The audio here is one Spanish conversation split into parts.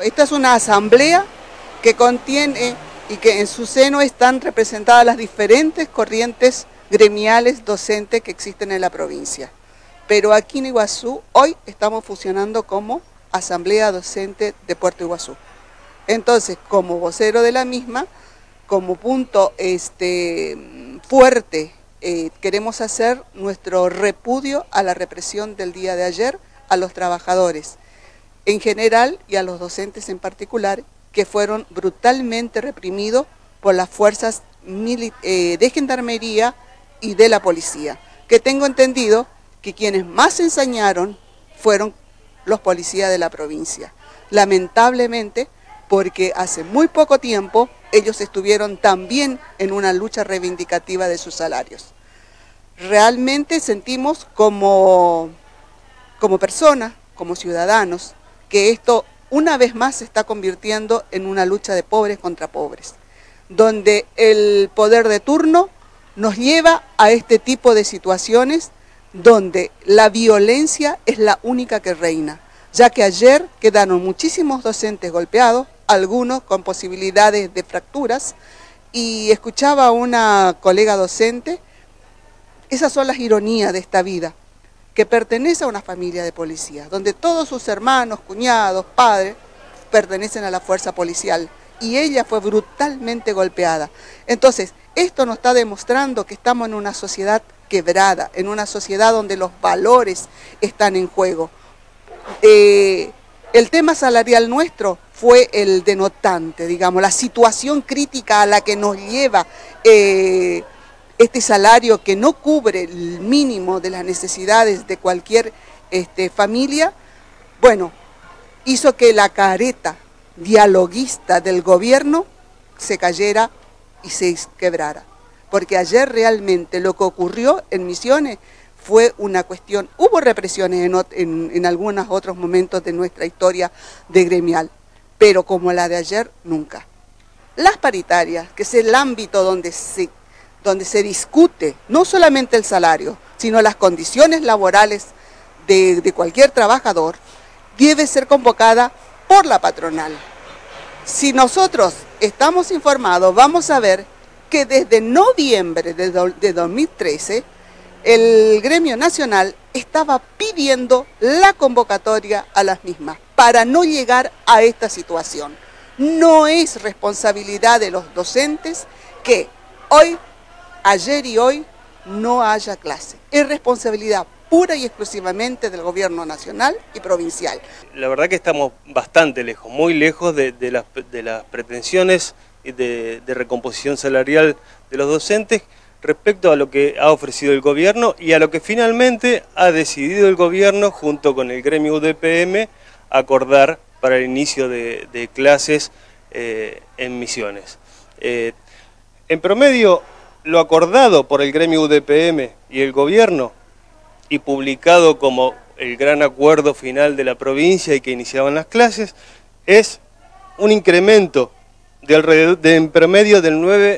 Esta es una asamblea que contiene y que en su seno están representadas las diferentes corrientes gremiales docentes que existen en la provincia. Pero aquí en Iguazú hoy estamos funcionando como Asamblea Docente de Puerto Iguazú. Entonces, como vocero de la misma, como punto fuerte, queremos hacer nuestro repudio a la represión del día de ayer, a los trabajadores en general y a los docentes en particular, que fueron brutalmente reprimidos por las fuerzas de gendarmería y de la policía, que tengo entendido que quienes más ensañaron fueron los policías de la provincia. Lamentablemente, porque hace muy poco tiempo ellos estuvieron también en una lucha reivindicativa de sus salarios. Realmente sentimos como personas, como ciudadanos, que esto una vez más se está convirtiendo en una lucha de pobres contra pobres, donde el poder de turno nos lleva a este tipo de situaciones donde la violencia es la única que reina, ya que ayer quedaron muchísimos docentes golpeados, algunos con posibilidades de fracturas, y escuchaba a una colega docente, esas son las ironías de esta vida, que pertenece a una familia de policías, donde todos sus hermanos, cuñados, padres, pertenecen a la fuerza policial, y ella fue brutalmente golpeada. Entonces, esto nos está demostrando que estamos en una sociedad quebrada, en una sociedad donde los valores están en juego. El tema salarial nuestro fue el denotante, digamos, la situación crítica a la que nos lleva este salario que no cubre el mínimo de las necesidades de cualquier familia, bueno, hizo que la careta dialoguista del gobierno se cayera y se quebrara. Porque ayer realmente lo que ocurrió en Misiones fue una cuestión, hubo represiones en algunos otros momentos de nuestra historia de gremial, pero como la de ayer, nunca. Las paritarias, que es el ámbito donde se discute no solamente el salario, sino las condiciones laborales de cualquier trabajador, debe ser convocada por la patronal. Si nosotros estamos informados, vamos a ver que desde noviembre de 2013, el gremio nacional estaba pidiendo la convocatoria a las mismas para no llegar a esta situación. No es responsabilidad de los docentes que hoy, ayer y hoy, no haya clase. Es responsabilidad pura y exclusivamente del gobierno nacional y provincial. La verdad que estamos bastante lejos, muy lejos de las pretensiones de recomposición salarial de los docentes respecto a lo que ha ofrecido el gobierno y a lo que finalmente ha decidido el gobierno junto con el gremio UDPM acordar para el inicio de clases en Misiones. En promedio, lo acordado por el gremio UDPM y el gobierno y publicado como el gran acuerdo final de la provincia y que iniciaban las clases, es un incremento en promedio del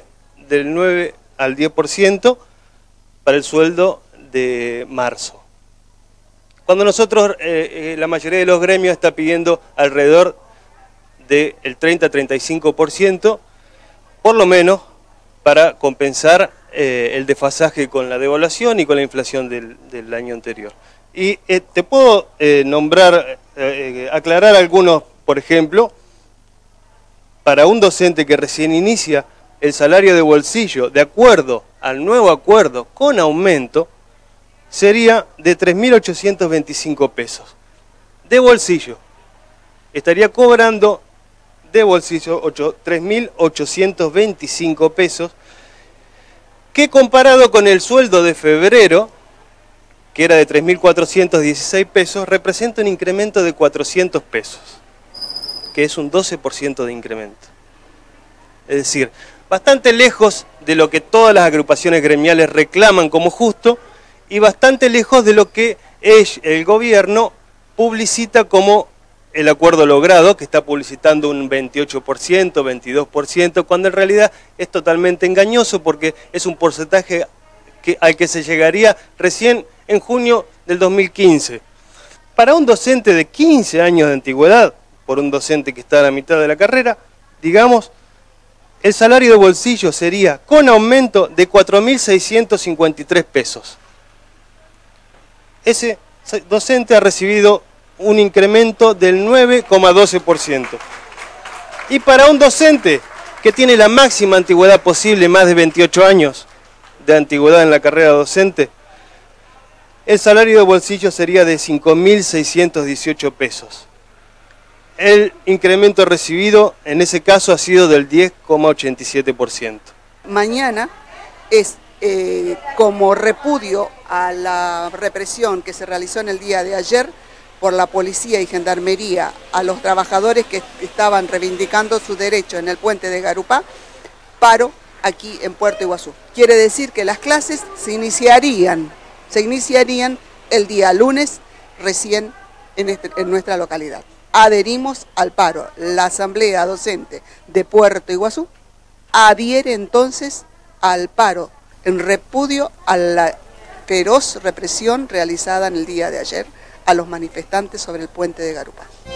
9 al 10% para el sueldo de marzo. Cuando nosotros, la mayoría de los gremios está pidiendo alrededor del 30-35%, por lo menos para compensar el desfasaje con la devaluación y con la inflación del año anterior. Y te puedo aclarar algunos, por ejemplo, para un docente que recién inicia, el salario de bolsillo, de acuerdo al nuevo acuerdo con aumento, sería de 3.825 pesos. De bolsillo. Estaría cobrando de bolsillo 3.825 pesos, que comparado con el sueldo de febrero, que era de 3.416 pesos, representa un incremento de 400 pesos, que es un 12% de incremento. Es decir, bastante lejos de lo que todas las agrupaciones gremiales reclaman como justo y bastante lejos de lo que el gobierno publicita como el acuerdo logrado, que está publicitando un 28%, 22%, cuando en realidad es totalmente engañoso porque es un porcentaje al que se llegaría recién en junio del 2015. Para un docente de 15 años de antigüedad, por un docente que está a la mitad de la carrera, digamos, el salario de bolsillo sería con aumento de 4.653 pesos. Ese docente ha recibido un incremento del 9,12%. Y para un docente que tiene la máxima antigüedad posible, más de 28 años de antigüedad en la carrera docente, el salario de bolsillo sería de 5.618 pesos. El incremento recibido en ese caso ha sido del 10,87%. Mañana es como repudio a la represión que se realizó en el día de ayer por la policía y gendarmería a los trabajadores que estaban reivindicando su derecho en el puente de Garupá, paro aquí en Puerto Iguazú. Quiere decir que las clases se iniciarían el día lunes recién en nuestra localidad. Adherimos al paro. La Asamblea Docente de Puerto Iguazú adhiere entonces al paro en repudio a la feroz represión realizada en el día de ayer a los manifestantes sobre el puente de Garupá.